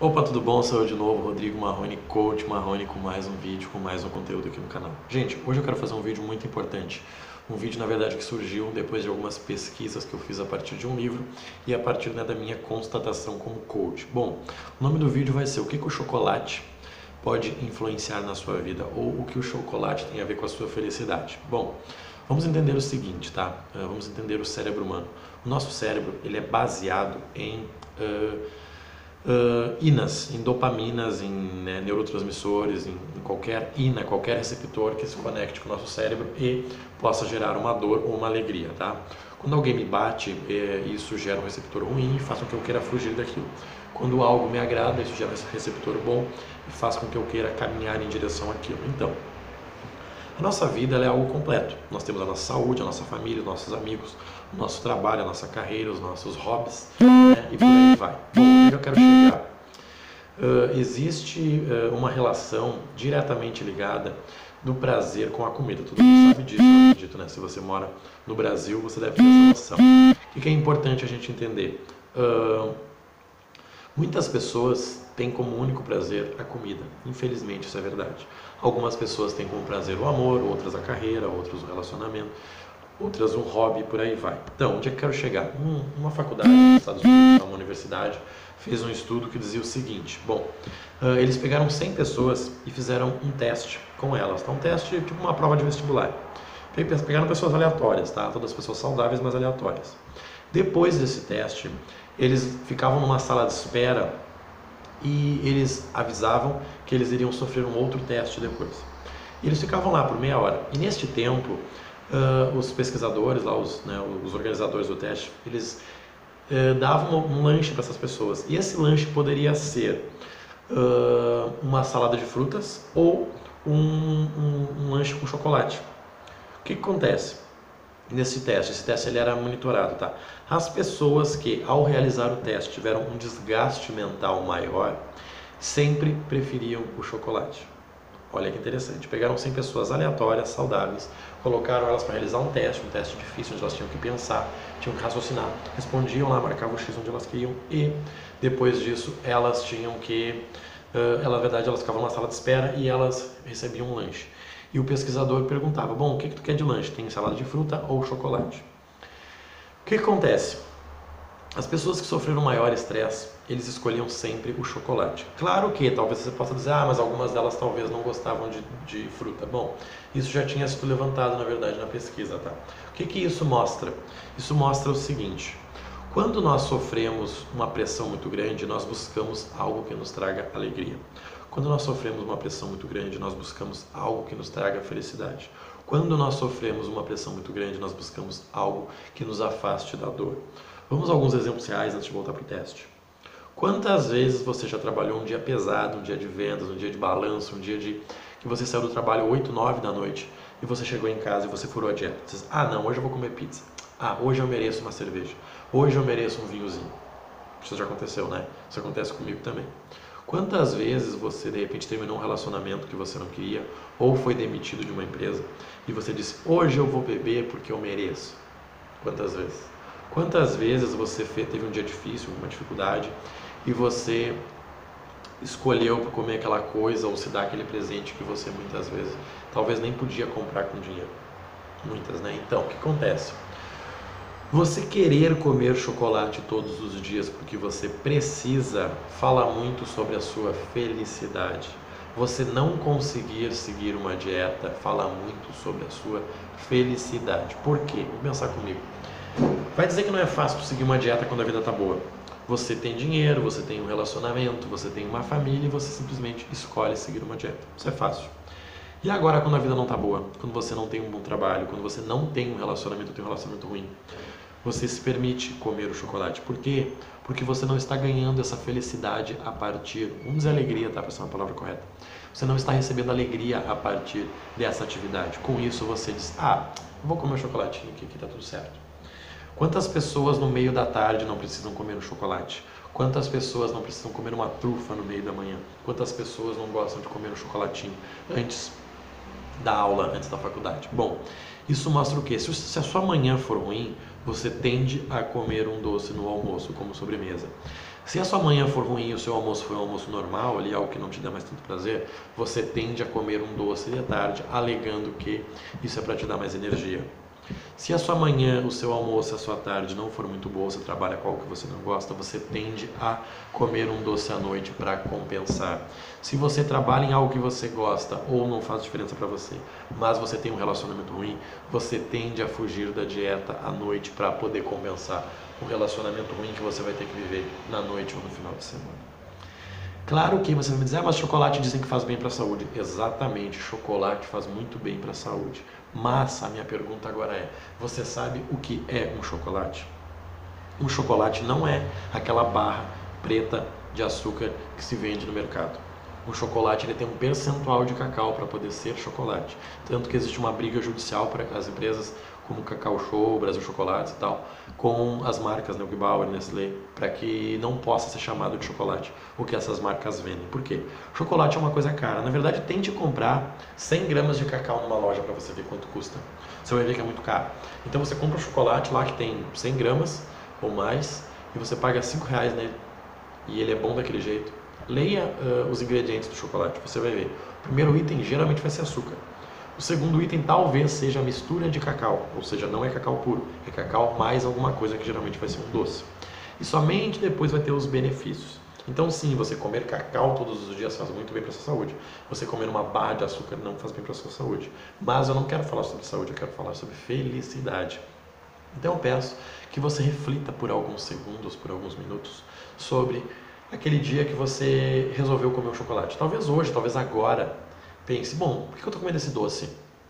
Opa, tudo bom? Sou eu de novo, Rodrigo Marrone, Coach Marrone, com mais um vídeo, com mais um conteúdo aqui no canal. Gente, hoje eu quero fazer um vídeo muito importante. Um vídeo, na verdade, que surgiu depois de algumas pesquisas que eu fiz a partir de um livro e a partir da minha constatação como coach. Bom, o nome do vídeo vai ser o que o chocolate pode influenciar na sua vida ou o que o chocolate tem a ver com a sua felicidade. Bom, vamos entender o seguinte, tá? Vamos entender o cérebro humano. O nosso cérebro, ele é baseado em em dopaminas, em neurotransmissores, em qualquer qualquer receptor que se conecte com o nosso cérebro e possa gerar uma dor ou uma alegria, tá? Quando alguém me bate, isso gera um receptor ruim e faz com que eu queira fugir daquilo. Quando algo me agrada, isso gera esse receptor bom e faz com que eu queira caminhar em direção àquilo. Então, a nossa vida ela é algo completo. Nós temos a nossa saúde, a nossa família, os nossos amigos, o nosso trabalho, a nossa carreira, os nossos hobbies, né? E por aí vai. Bom, onde eu quero chegar? Existe uma relação diretamente ligada do prazer com a comida. Todo mundo sabe disso, eu acredito, né? Se você mora no Brasil, você deve ter essa noção. O que é importante a gente entender? Muitas pessoas têm como único prazer a comida. Infelizmente, isso é verdade. Algumas pessoas têm como prazer o amor, outras a carreira, outros o relacionamento, outras um hobby, por aí vai. Então, onde é que eu quero chegar? Uma faculdade nos Estados Unidos, uma universidade, fez um estudo que dizia o seguinte. Bom, eles pegaram 100 pessoas e fizeram um teste com elas. Então, um teste tipo uma prova de vestibular. Pegaram pessoas aleatórias, tá? Todas as pessoas saudáveis, mas aleatórias. Depois desse teste, eles ficavam numa sala de espera e eles avisavam que eles iriam sofrer um outro teste depois. E eles ficavam lá por meia hora. E neste tempo, os pesquisadores, lá, os organizadores do teste, eles davam um lanche para essas pessoas. E esse lanche poderia ser uma salada de frutas ou um lanche com chocolate. O que acontece? Nesse teste, esse teste ele era monitorado, tá? As pessoas que ao realizar o teste tiveram um desgaste mental maior, sempre preferiam o chocolate. Olha que interessante, pegaram 100 pessoas aleatórias, saudáveis, colocaram elas para realizar um teste difícil, onde elas tinham que pensar, tinham que raciocinar, respondiam lá, marcavam o X onde elas queriam e depois disso elas tinham que, na verdade elas ficavam na sala de espera e elas recebiam um lanche. E o pesquisador perguntava, bom, o que tu quer de lanche? Tem salada de fruta ou chocolate? O que acontece? As pessoas que sofreram maior estresse, eles escolhiam sempre o chocolate. Claro que, talvez você possa dizer, mas algumas delas talvez não gostavam de fruta. Bom, isso já tinha sido levantado, na verdade, na pesquisa, tá? O que isso mostra? Isso mostra o seguinte, quando nós sofremos uma pressão muito grande, nós buscamos algo que nos traga alegria. Quando nós sofremos uma pressão muito grande, nós buscamos algo que nos traga felicidade. Quando nós sofremos uma pressão muito grande, nós buscamos algo que nos afaste da dor. Vamos a alguns exemplos reais antes de voltar para o teste. Quantas vezes você já trabalhou um dia pesado, um dia de vendas, um dia de balanço, um dia que você saiu do trabalho 8, 9 da noite e você chegou em casa e você furou a dieta? Você diz, não, hoje eu vou comer pizza. Hoje eu mereço uma cerveja. Hoje eu mereço um vinhozinho. Isso já aconteceu, né? Isso acontece comigo também. Quantas vezes você, de repente, terminou um relacionamento que você não queria ou foi demitido de uma empresa e você disse, hoje eu vou beber porque eu mereço? Quantas vezes? Quantas vezes você teve um dia difícil, uma dificuldade e você escolheu comer aquela coisa ou se dar aquele presente que você muitas vezes talvez nem podia comprar com dinheiro? Muitas, né? Então, o que acontece? Você querer comer chocolate todos os dias porque você precisa, fala muito sobre a sua felicidade. Você não conseguir seguir uma dieta, fala muito sobre a sua felicidade. Por quê? Vamos pensar comigo. Vai dizer que não é fácil seguir uma dieta quando a vida está boa. Você tem dinheiro, você tem um relacionamento, você tem uma família e você simplesmente escolhe seguir uma dieta. Isso é fácil. E agora quando a vida não está boa, quando você não tem um bom trabalho, quando você não tem um relacionamento, tem um relacionamento ruim, você se permite comer o chocolate. Por quê? Porque você não está ganhando essa felicidade a partir, vamos dizer alegria, tá? Para ser uma palavra correta. Você não está recebendo alegria a partir dessa atividade. Com isso você diz, vou comer um chocolatinho aqui, que tá tudo certo. Quantas pessoas no meio da tarde não precisam comer um chocolate? Quantas pessoas não precisam comer uma trufa no meio da manhã? Quantas pessoas não gostam de comer um chocolatinho antes da aula, antes da faculdade? Bom, isso mostra o quê? Se a sua manhã for ruim, você tende a comer um doce no almoço como sobremesa. Se a sua manhã for ruim e o seu almoço for um almoço normal, ali algo que não te dá mais tanto prazer, você tende a comer um doce de tarde, alegando que isso é para te dar mais energia. Se a sua manhã, o seu almoço, a sua tarde não for muito boa, você trabalha com algo que você não gosta, você tende a comer um doce à noite para compensar. Se você trabalha em algo que você gosta ou não faz diferença para você, mas você tem um relacionamento ruim, você tende a fugir da dieta à noite para poder compensar o relacionamento ruim que você vai ter que viver na noite ou no final de semana. Claro que você vai me dizer, mas chocolate dizem que faz bem para a saúde. Exatamente, chocolate faz muito bem para a saúde. Mas a minha pergunta agora é, você sabe o que é um chocolate? Um chocolate não é aquela barra preta de açúcar que se vende no mercado. O chocolate ele tem um percentual de cacau para poder ser chocolate. Tanto que existe uma briga judicial para as empresas como Cacau Show, Brasil Chocolates e tal, com as marcas Neugbauer, Nestlé, para que não possa ser chamado de chocolate o que essas marcas vendem. Por quê? Chocolate é uma coisa cara. Na verdade, tente comprar 100 gramas de cacau numa loja para você ver quanto custa. Você vai ver que é muito caro. Então você compra um chocolate lá que tem 100 gramas ou mais e você paga R$5 nele. E ele é bom daquele jeito. Leia os ingredientes do chocolate, você vai ver. O primeiro item geralmente vai ser açúcar. O segundo item talvez seja a mistura de cacau, ou seja, não é cacau puro, é cacau mais alguma coisa que geralmente vai ser um doce. E somente depois vai ter os benefícios. Então sim, você comer cacau todos os dias faz muito bem para a sua saúde. Você comer uma barra de açúcar não faz bem para a sua saúde. Mas eu não quero falar sobre saúde, eu quero falar sobre felicidade. Então eu peço que você reflita por alguns segundos, por alguns minutos, sobre aquele dia que você resolveu comer um chocolate. Talvez hoje, talvez agora, pense, bom, por que eu estou comendo esse doce?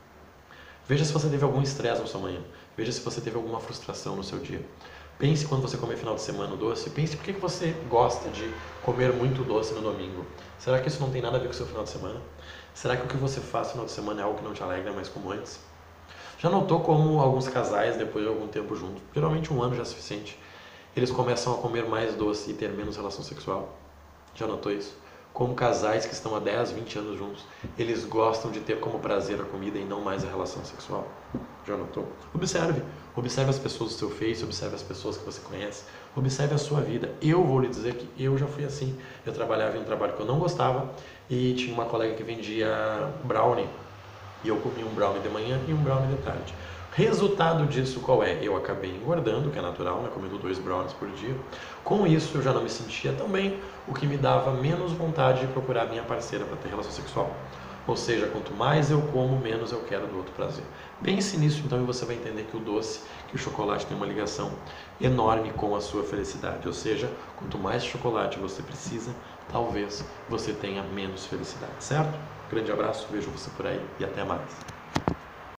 Veja se você teve algum estresse na sua manhã. Veja se você teve alguma frustração no seu dia. Pense quando você comer final de semana o doce. Pense por que você gosta de comer muito doce no domingo. Será que isso não tem nada a ver com o seu final de semana? Será que o que você faz no final de semana é algo que não te alegra mais como antes? Já notou como alguns casais, depois de algum tempo juntos, geralmente um ano já é suficiente, eles começam a comer mais doce e ter menos relação sexual? Já notou isso? Como casais que estão há 10, 20 anos juntos, eles gostam de ter como prazer a comida e não mais a relação sexual. Já notou? Observe. Observe as pessoas do seu Face, observe as pessoas que você conhece, observe a sua vida. Eu vou lhe dizer que eu já fui assim. Eu trabalhava em um trabalho que eu não gostava e tinha uma colega que vendia brownie. E eu comia um brownie de manhã e um brownie de tarde. Resultado disso qual é? Eu acabei engordando, que é natural, né? Comendo 2 brownies por dia. Com isso eu já não me sentia tão bem, o que me dava menos vontade de procurar minha parceira para ter relação sexual. Ou seja, quanto mais eu como, menos eu quero do outro prazer. Pense nisso então e você vai entender que o doce, que o chocolate tem uma ligação enorme com a sua felicidade. Ou seja, quanto mais chocolate você precisa, talvez você tenha menos felicidade, certo? Grande abraço, vejo você por aí e até mais.